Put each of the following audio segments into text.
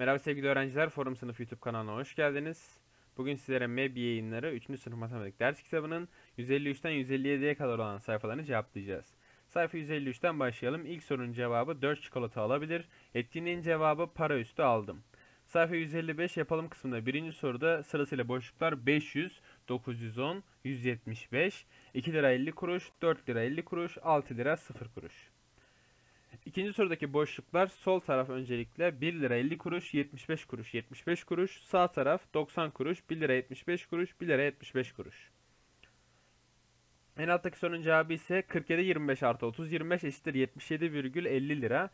Merhaba sevgili öğrenciler, Forum Sınıf YouTube kanalına hoş geldiniz. Bugün sizlere MEB yayınları 3. sınıf matematik ders kitabının 153'ten 157'ye kadar olan sayfalarını cevaplayacağız. Sayfa 153'ten başlayalım. İlk sorunun cevabı 4 çikolata alabilir. Etkinliğin cevabı para üstü aldım. Sayfa 155 yapalım kısmında birinci soruda sırasıyla boşluklar 500, 910, 175, 2 lira 50 kuruş, 4 lira 50 kuruş, 6 lira 0 kuruş. İkinci sorudaki boşluklar sol taraf öncelikle 1 lira 50 kuruş, 75 kuruş, 75 kuruş. Sağ taraf 90 kuruş, 1 lira 75 kuruş, 1 lira 75 kuruş. En alttaki sorunun cevabı ise 47 25 artı 30 25 eşittir 77,50 lira.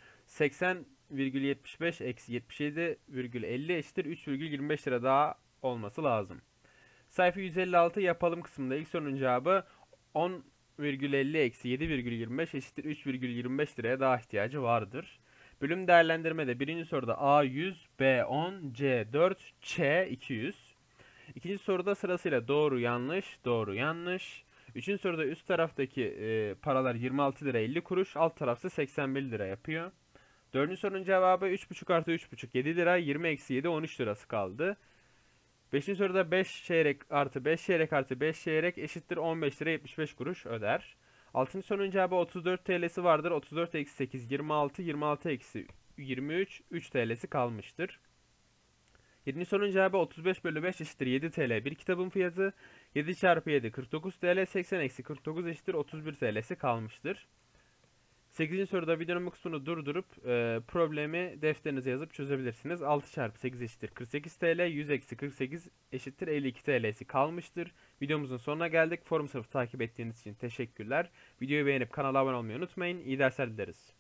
80,75 eksi 77,50 eşittir 3,25 lira daha olması lazım. Sayfa 156 yapalım kısmında ilk sorunun cevabı 10,50 eksi 7,25 eşittir 3,25 liraya daha ihtiyacı vardır. Bölüm değerlendirmede birinci soruda A 100, B 10, C 4, Ç 200. İkinci soruda sırasıyla doğru yanlış, doğru yanlış. Üçüncü soruda üst taraftaki paralar 26 lira 50 kuruş, alt tarafta 81 lira yapıyor. Dördüncü sorunun cevabı 3,5 artı 3,5 7 lira, 20 eksi 7 13 lirası kaldı. Beşinci soruda 5 çeyrek artı 5 çeyrek artı 5 çeyrek eşittir 15 lira 75 kuruş öder. Altıncı sorunun cevabı 34 TL'si vardır. 34 eksi 8 26, 26 eksi 23 3 TL'si kalmıştır. Yedinci sorunun cevabı 35 bölü 5 eşittir 7 TL bir kitabın fiyatı. 7 çarpı 7 49 TL, 80 eksi 49 eşittir 31 TL'si kalmıştır. 8. soruda videonun bu kısmını durdurup problemi defterinize yazıp çözebilirsiniz. 6 çarpı 8 eşittir 48 TL, 100 eksi 48 eşittir 52 TL'si kalmıştır. Videomuzun sonuna geldik. Forum sınıfı takip ettiğiniz için teşekkürler. Videoyu beğenip kanala abone olmayı unutmayın. İyi dersler dileriz.